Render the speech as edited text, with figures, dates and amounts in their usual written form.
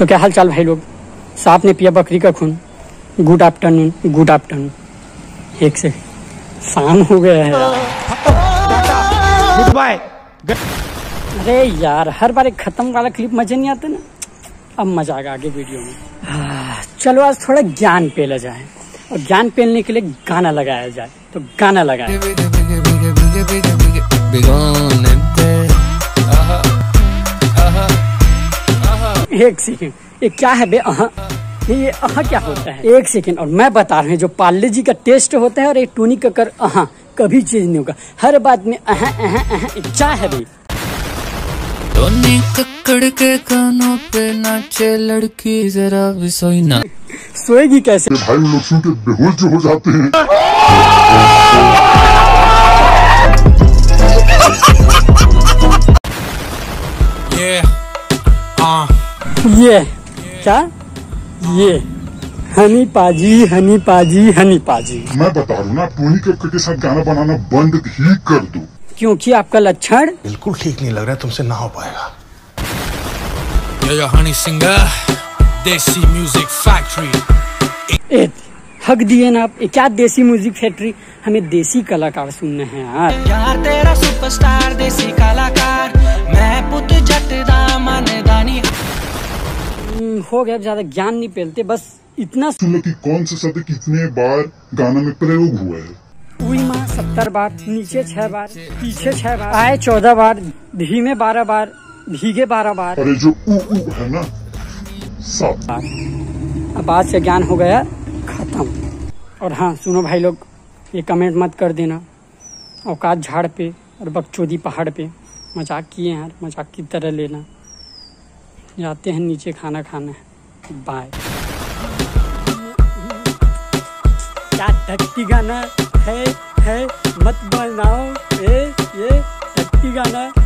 तो क्या हाल चाल भाई लोग, सांप ने पिया बकरी का खून। Good afternoon, good afternoon. एक से शाम हो गया है। Goodbye. अरे यार, हर बार एक खत्म वाला क्लिप मजे नहीं आते ना। अब मजा आएगा आगे वीडियो में। चलो आज थोड़ा ज्ञान पेला जाए, और ज्ञान पेलने के लिए गाना लगाया जाए। तो गाना लगाए। एक सेकेंड, ये क्या है बे? ये क्या होता है? एक सेकेंड, और मैं बता रहा हूँ, जो पार्ले जी का टेस्ट होता है और एक टोनी कक्कर कभी चीज नहीं होगा। हर बात में क्या है बे? टोनी कक्कड़ के कानों पे नाचे लड़की, जरा भी सोई ना। सोएगी कैसे? भाई लोग सुन के बेहोश जो हो जाते हैं। ये क्या? ये हनी पाजी, हनी पाजी, हनी पाजी। मैं बता रहा हूँ ना, टोनी कक्कर के साथ गाना बनाना बंद ही कर दो, क्योंकि आपका लक्षण बिल्कुल ठीक नहीं लग रहा है, तुमसे ना हो पाएगा। Honey singer, Desi music factory. हक दिए ना आप। क्या देसी म्यूजिक फैक्ट्री? हमें देसी कलाकार सुनने हैं यार तेरा सुपरस्टार देसी कलाकार, मैं पुत जट दा मन दानी। हो गया, ज्यादा ज्ञान नहीं पेलते, बस इतना सुनो कि कौन सा शब्द कितने बार गाना में प्रयोग हुआ है। उई माँ 70 बार, नीचे 6 बार, पीछे 6 बार, आए 14 बार, धीमे 12 बार, भीगे 12 बार, अरे जो ऊ है ना 7 बार। अब आज से ज्ञान हो गया खत्म। और हाँ सुनो भाई लोग, ये कमेंट मत कर देना औकात झाड़ पे और बकचोदी पहाड़ पे। मजाक किए यार, मजाक की तरह लेना। जाते हैं नीचे खाना खाने। बाय। क्या टट्टी गाना है मत बनाओ ये टट्टी गाना।